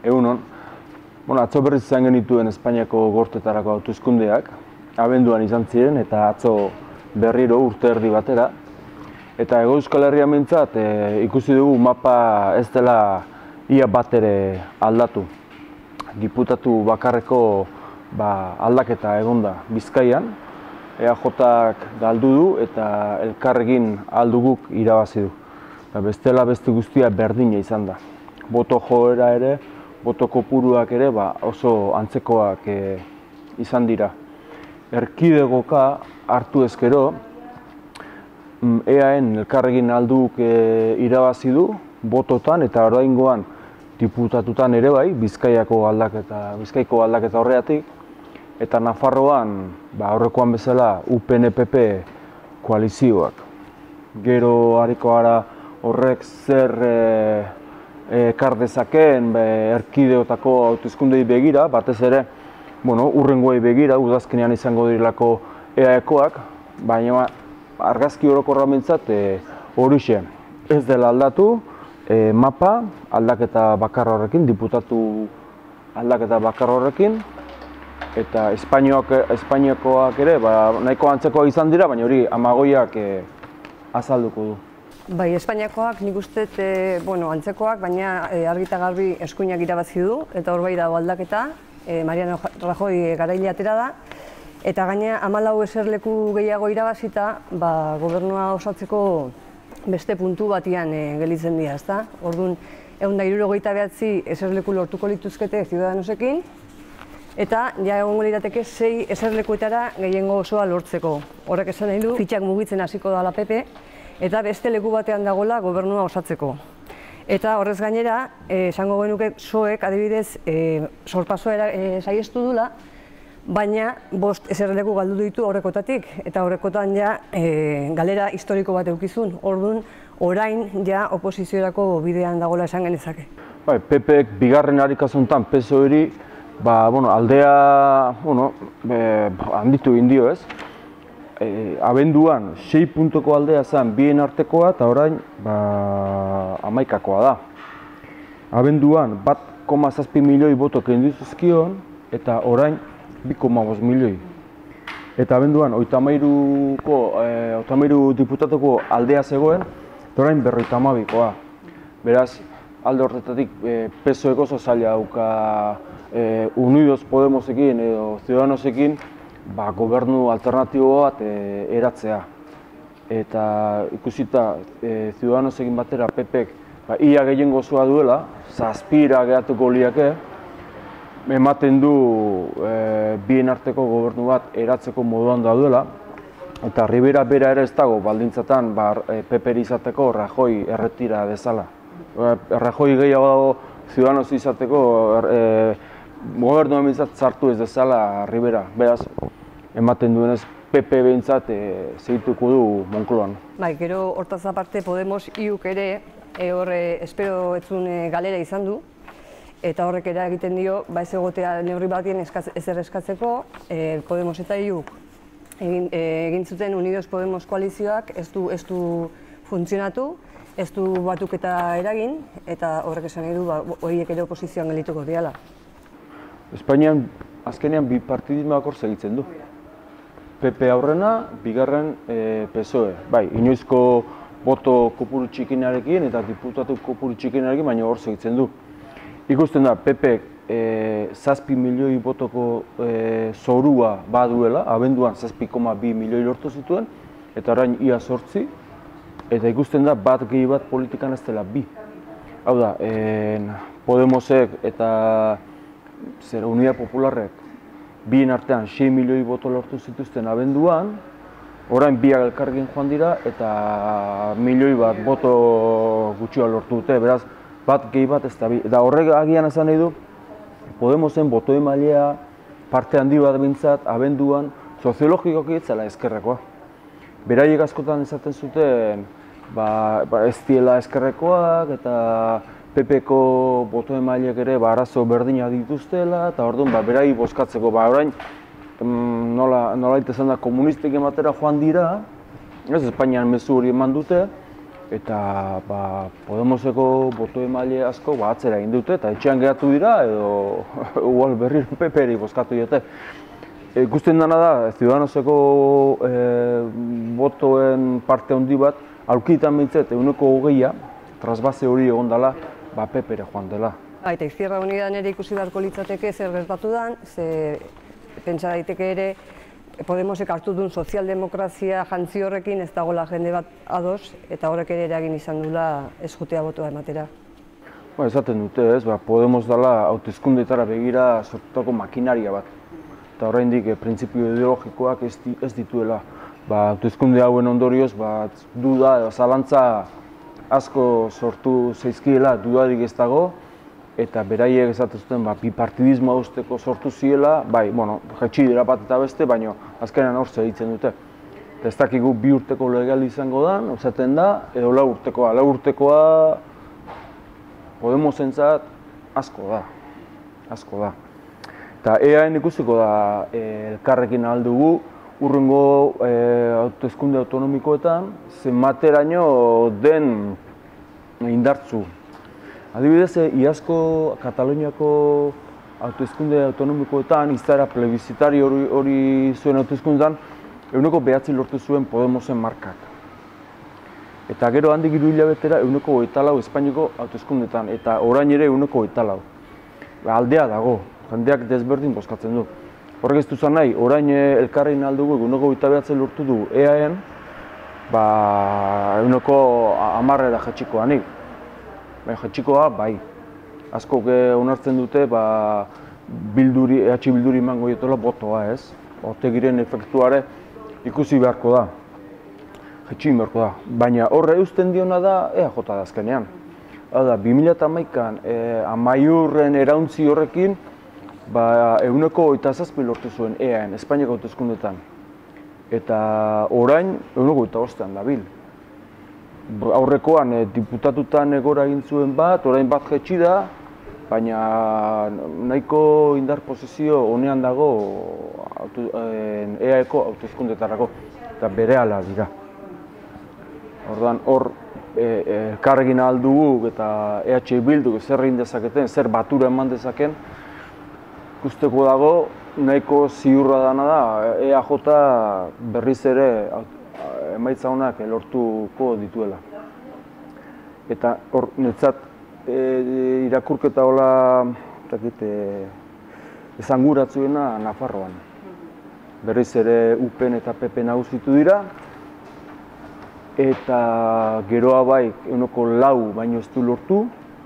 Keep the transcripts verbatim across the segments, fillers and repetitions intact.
Egunon, bueno, atzo berriz izan genituen Espainiako gorteetarako hauteskundeak, abenduan izan ziren eta atzo berriro urte erdi batera. Eta Hego Euskal Herria mentzat e, ikusi dugu mapa ez dela ia bat ere aldatu. Diputatu bakarreko ba, aldaketa egonda Bizkaian, E A Jak galdu du eta elkarrekin alduguk irabazi du. Eta bestela beste guztia berdina izan da. Boto joera ere, boto kopuruak ere ba, oso antzekoak e, izan dira. Erkidegoka hartu ezkero, eaen elkarrekin alduguk e, irabazi du bototan eta oraingoan diputatutan ere bai, Bizkaiako aldaketa, Bizkaiko aldaketa horreatik, eta Nafarroan ba, aurrekoan bezala U P N P P koalizioak. Gero hariko gara horrek zer e, ekar dezakeen erkideotako hauteskundei begira, batez ere, bueno, urrengoei begira, udazkenean izango direlako eaekoak, baina argazki orokorra mentzat horixe. Ez dela aldatu, e, mapa aldaketa bakar horrekin, diputatu aldaketa bakar horrekin, eta Espainiakoak ere ba, nahiko antzekoak izan dira, baina hori amagoiak e, azalduko du. Bai, Espainiakoak nik uste e, bueno, antzekoak, baina e, argi eta garbi eskuinak irabazi du, eta hor bai dago aldaketa, e, Mariano Rajoy garaile atera da, eta gaina hamalau eserleku gehiago irabazita, ba, gobernua osatzeko beste puntu batian e, gelditzen dira, ezta? Orduan, ehun eta hirurogeita bederatzi eserleku lortuko lituzkete Ciudadanosekin, eta ja egongo lirateke sei eserlekuetara gehiengo osoa lortzeko. Horrek esan nahi du, fitxak mugitzen hasiko da la P P, eta beste leku batean dagoela gobernua osatzeko. Eta horrez gainera, esango genuke P S O Ek adibidez e, sorpasoa e, saiestu dula, baina bost eserleku galdu ditu aurrekotatik, eta aurrekotan ja e, galera historiko bat eukizun. Orduan, orain ja oposiziorako bidean dagoela esan genezake. Bai, P Pek bigarren harikazuntan P S O eri ba, bueno, aldea bueno, be, handitu indio ez. E, abenduan sei puntuko aldea zen bien artekoa eta orain ba, hamaikakoa da. Abenduan bat koma zazpi milioi boto kendu zizkion eta orain bi koma bost milioi. Eta abenduan hogeita hamairu diputatuko aldea zegoen eta orain berrogeita hamabikoa. Beraz, alde horretatik e, P S O Ek oso zaila dauka e, Unidos Podemosekin edo Ciudadanosekin ba, gobernu alternatibo bat e, eratzea. Eta ikusita e, Ciudadanosekin batera P Pek ba, ia gehiengo osoa duela, zazpira geratuko liake, ematen du e, bien arteko gobernu bat eratzeko moduan daudela, eta Ribera bera ere ez dago baldintzatan ba, e, P Peri izateko Rajoy erretira dezala. E, Rajoy gehiago dago Ciudadanos izateko e, gobernu emintzat zartu ez dezala Ribera. Beraz, ematen duenez P P behintzat e, zehituko du Moncloan. Bai, gero hortaz aparte Podemos iuk ere e, horre espero etzun e, galera izan du, eta horrek ere egiten dio, ba ez egotea neurri batien eskaz, ezer eskatzeko, e, Podemos eta iuk egin, e, egin zuten Unidos Podemos koalizioak ez du, ez du funtzionatu, ez du batuketa eragin, eta horrek esan nahi du ba, horiek ere oposizioan geldituko diala. Espainian azkenean bi partidismoak hor segitzen du. P P aurrena, bigarren e, P S O E. Bai, inoizko boto kopuru txikinarekin eta diputatu kopuru txikinarekin, baina hor segitzen du. Ikusten da, P Pek e, zazpi milioi botoko e, zorua baduela, abenduan zazpi koma bi milioi lortu zituen, eta orain ia zortzi, eta ikusten da bat gehi bat politikan ez dela bi. Hau da, e, Podemosek eta zer Unidad Popularrek bien artean sei milioi boto lortu zituzten abenduan, orain biak elkarrekin joan dira eta milioi bat boto gutxioa lortu dute, beraz bat gehi bat ez da bi. Eta horrek agian esan nahi du, Podemosen boto emailea parte handi bat bintzat abenduan soziologikoki ez zela ezkerrekoa. Beraiek askotan esaten zuten ba, ba ez diela ezkerrekoak eta P Peko boto emaileek ere ba, arazo berdina dituztela, eta orduan ba, berai bozkatzeko. Ba, orain, nola, nola izan da komunistek ematera joan dira, ez Espainian mezu hori eman dute, eta ba, Podemoseko boto emaile asko ba, atzera egin dute eta etxean geratu dira edo igual berriro P P-ri bozkatu diote. Ikusten dena da, Ciudadanoseko e, botoen parte handi bat, aurkitan bintzet, ehuneko hogeia, trasbase hori egon dela, ba P P-re joan dela. Eta Izquierda Unidan ere ikusi beharko litzateke zer gertatu dan, ze pentsa daiteke ere Podemosek hartu duen sozialdemokrazia jantzi horrekin ez dagoela jende bat ados, eta horrek ere eragin izan duela ez jotea botoa ematera. Ba, esaten dute ez, ba, Podemos dela hauteskundeetara begira sortutako makinaria bat. Eta oraindik e, printzipio ideologikoak ez, di, ez dituela. Ba, hauteskunde hauen ondorioz, ba, duda edo zalantza asko sortu zaizkiela, dudarik ez dago, eta beraiek esaten zuten ba, bipartidismoa usteko sortu ziela, bai, bueno, jaitsi dira bat eta beste, baina azkenean hor segitzen dute. Eta ez dakigu bi urteko legal izango da, esaten da, edo lau urtekoa. Lau urtekoa Podemosentzat asko da, asko da. Eta E A N ikusiko da e, elkarrekin ahal dugu, urrengo e, hauteskunde autonomikoetan, zenbateraino den indartzu. Adibidez, iazko Kataluniako hauteskunde autonomikoetan, izaera plebizitari hori, hori zuen hauteskundetan, ehuneko behatzi lortu zuen Podemosen markak. Eta gero handik hiru hilabetera ehuneko hogeita lau Espainiako hauteskundetan, eta orain ere ehuneko hogeita lau. Aldea dago, jendeak desberdin bozkatzen du. Horrek ez duzan nahi, orain elkarrein aldugu ehuneko hogeita behatzi lortu du E A N, ba, ehuneko hamarrera jetxikoa nik. Baina jetxikoa, bai. Askok onartzen dute, ba, bilduri, E H bilduri emango diotola botoa, ez? Ortegiren efektuare ikusi beharko da. Jetxin beharko da. Baina horre eusten diona da E A J da azkenean. Hau da, bi mila hamaikan e, amaiurren erauntzi horrekin, ba, ehuneko hogeita zazpi lortu zuen E A N, Espainiako hauteskundetan. Eta orain, ehuneko hogeita bostean dabil. Aurrekoan e, diputatutan egora egin zuen bat, orain bat jetxi da, baina nahiko indar posizio honean dago E A Eko hauteskundetarako, eta berehala dira. Orduan hor elkarrekin ahal dugu eta E H Bilduk zer egin dezaketen, zer batura eman dezaken, ikusteko dago nahiko ziurra dana da E A J berriz ere emaitza honak lortuko dituela. Eta hor netzat e, irakurketa hola e, esanguratzuena Nafarroan. Berriz ere U P N eta P P nagusitu dira, eta geroa bai ehuneko lau baino ez du lortu,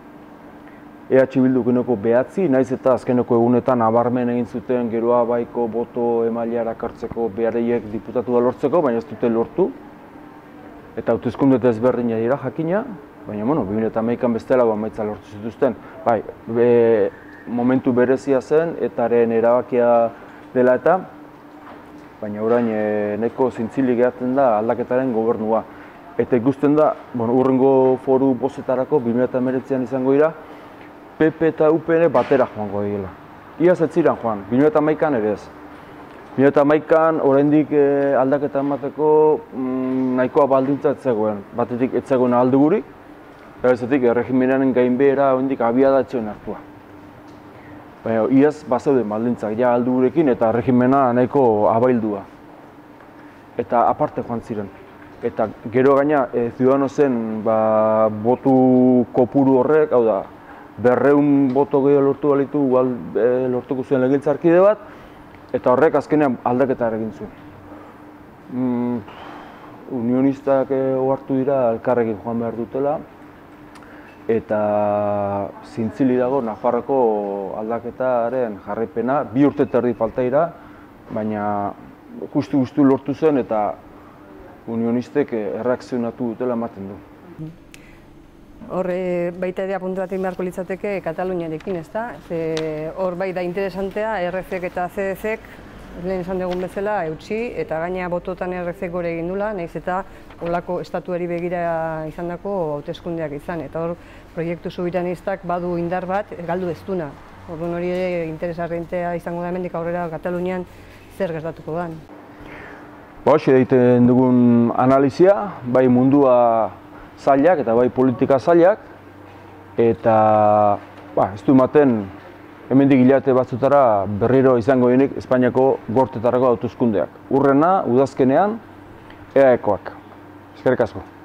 E H Bilduk ehuneko behatzi, naiz eta azkeneko egunetan nabarmen egin zuten geroa baiko boto emaileara kartzeko beharreiek diputatua lortzeko, baina ez dute lortu. Eta hauteskunde ezberdina dira jakina, baina bueno, bi mila hamaikan bestela emaitza lortu zituzten. Bai, be, momentu berezia zen, etaren erabakia dela eta, baina orain e, nahiko zintzilik gehatzen da aldaketaren gobernua. Eta ikusten da, bueno, urrengo foru bozetarako bi mila hemeretzian izango dira, P P eta U P N batera joango dira. Iaz ez ziren joan, bi mila hamaikan ere ez. bi mila hamaikan oraindik e, aldaketa emateko mm, nahikoa baldintza ez zegoen. Batetik ez zegoen aldugurik, bestetik erregimenaren gainbehera oraindik abiada ez zuen hartua. Baina iaz bazeuden baldintzak ja aldugurekin eta erregimena nahiko abaildua. Eta aparte joan ziren. Eta gero gaina e, Ciudadanosen ba, botu kopuru horrek, hau da, berreun boto gehiago lortu balitu, igual e, lortuko zuen legebiltzarkide bat, eta horrek azkenean aldaketa egin zuen. Mm, unionistak e, ohartu dira elkarrekin joan behar dutela, eta zintzili dago Nafarroko aldaketaren jarraipena, bi urte eta erdi falta dira, baina justu-justu lortu zen eta unionistek erreakzionatu dutela ematen du. Hor, e, baita ere apunturatik beharko litzateke Kataluniarekin, ez da? Hor bai da interesantea, R F ek eta C D C ek, lehen esan dugun bezala, eutxi, eta gaina bototan R F ek gore egin dula, nahiz eta holako estatuari begira izandako hauteskundeak izan. Eta hor, proiektu sobiranistak badu indar bat, galdu ez duna. Orduan hori ere interesarrentea izango da hemendik aurrera Katalunian zer gertatuko dan. Ba, hoxe egiten dugun analizia, bai mundua zailak eta bai politika zailak, eta ba, ez du ematen hemendik hilabete batzutara berriro izango denik Espainiako gortetarako hauteskundeak. Hurrena, udazkenean, E A Ekoak. Eskerrik asko.